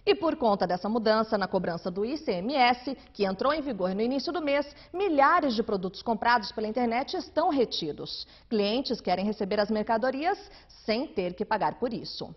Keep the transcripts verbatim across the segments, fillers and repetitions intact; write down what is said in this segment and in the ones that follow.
E por conta dessa mudança na cobrança do I C M S, que entrou em vigor no início do mês, milhares de produtos comprados pela internet estão retidos. Clientes querem receber as mercadorias sem ter que pagar por isso.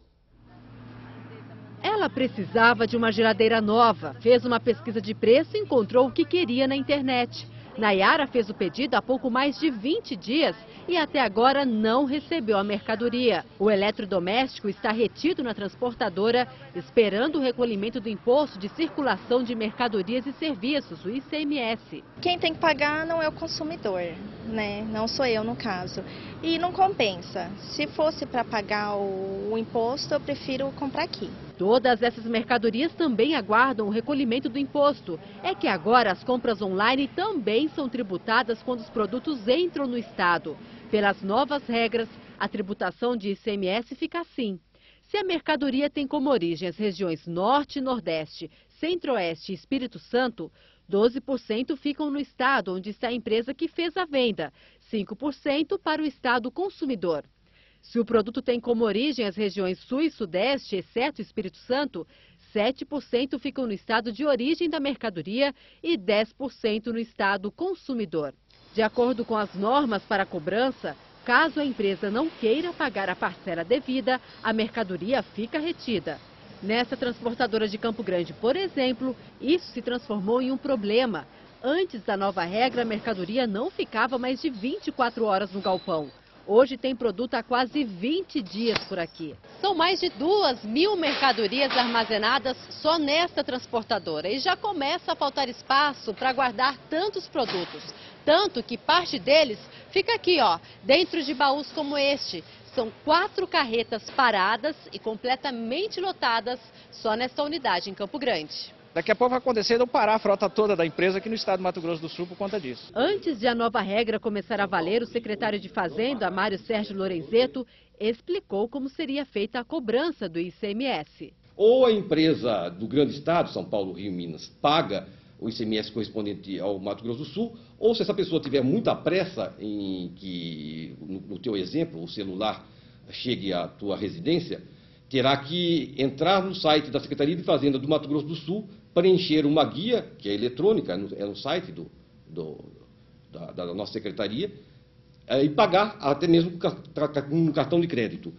Ela precisava de uma geladeira nova, fez uma pesquisa de preço e encontrou o que queria na internet. Nayara fez o pedido há pouco mais de vinte dias e até agora não recebeu a mercadoria. O eletrodoméstico está retido na transportadora, esperando o recolhimento do Imposto de Circulação de Mercadorias e Serviços, o I C M S. Quem tem que pagar não é o consumidor, né? Não sou eu no caso. E não compensa. Se fosse para pagar o, o imposto, eu prefiro comprar aqui. Todas essas mercadorias também aguardam o recolhimento do imposto. É que agora as compras online também são tributadas quando os produtos entram no estado. Pelas novas regras, a tributação de I C M S fica assim. Se a mercadoria tem como origem as regiões Norte, Nordeste, Centro-Oeste e Espírito Santo, doze por cento ficam no estado onde está a empresa que fez a venda, cinco por cento para o estado consumidor. Se o produto tem como origem as regiões Sul e Sudeste, exceto o Espírito Santo, sete por cento ficam no estado de origem da mercadoria e dez por cento no estado consumidor. De acordo com as normas para a cobrança, caso a empresa não queira pagar a parcela devida, a mercadoria fica retida. Nessa transportadora de Campo Grande, por exemplo, isso se transformou em um problema. Antes da nova regra, a mercadoria não ficava mais de vinte e quatro horas no galpão. Hoje tem produto há quase vinte dias por aqui. São mais de duas mil mercadorias armazenadas só nesta transportadora. E já começa a faltar espaço para guardar tantos produtos. Tanto que parte deles fica aqui, ó, dentro de baús como este. São quatro carretas paradas e completamente lotadas só nesta unidade em Campo Grande. Daqui a pouco vai acontecer de eu parar a frota toda da empresa aqui no estado do Mato Grosso do Sul por conta disso. Antes de a nova regra começar a valer, o secretário de Fazenda, Mário Sérgio Lorenzetto, explicou como seria feita a cobrança do I C M S. Ou a empresa do grande estado, São Paulo, Rio, Minas, paga o I C M S correspondente ao Mato Grosso do Sul, ou se essa pessoa tiver muita pressa em que, no, no teu exemplo, o celular chegue à tua residência, terá que entrar no site da Secretaria de Fazenda do Mato Grosso do Sul, preencher uma guia, que é eletrônica, é no, é no site do, do, da, da nossa secretaria, é, e pagar até mesmo com um cartão de crédito.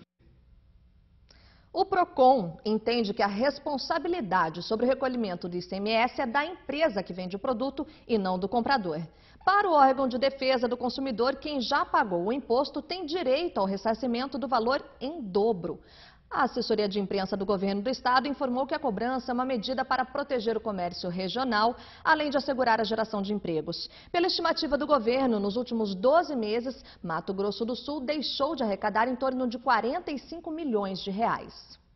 O PROCON entende que a responsabilidade sobre o recolhimento do I C M S é da empresa que vende o produto e não do comprador. Para o órgão de defesa do consumidor, quem já pagou o imposto tem direito ao ressarcimento do valor em dobro. A assessoria de imprensa do governo do estado informou que a cobrança é uma medida para proteger o comércio regional, além de assegurar a geração de empregos. Pela estimativa do governo, nos últimos doze meses, Mato Grosso do Sul deixou de arrecadar em torno de quarenta e cinco milhões de reais.